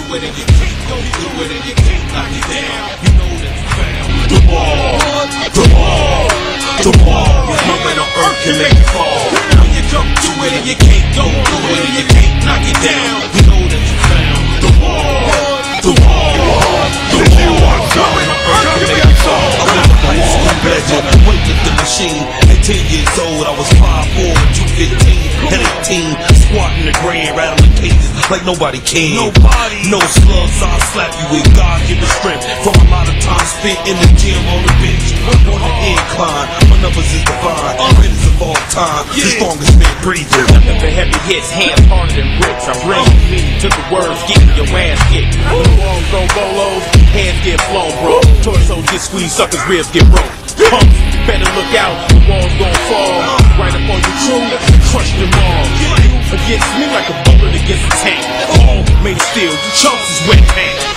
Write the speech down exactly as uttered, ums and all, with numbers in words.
it and you can't go through it and you can't knock it down. You know that you found the ball, the ball, the ball. Moment on earth can make it fall. When you come through it and you can't go through it and you can't knock it down. You know that you found the ball, the ball, the ball. Moment on earth can make it fall. I was a high school legend, weighted the machine. At ten years old, I was five four, two fifteen, and eighteen, squatting the grand, rattling cages like nobody can. Nobody. No slugs, I'll slap you with God-given strength. From a lot of time spent in the gym on the bench, on the incline. My numbers is divine, greatest of all time, the strongest man breathing. Nothing but heavy hits, hands harder than bricks. I bring me to the words, getting your ass kicked. Walls go bolos, hands get flown, bro. Torso get squeezed, suckers' ribs get broke. Punks, better look out, the walls gon' fall. Right up on your crew, crush them all. Against me like a bullet against a tank. All made of steel, you chumps is wet paint.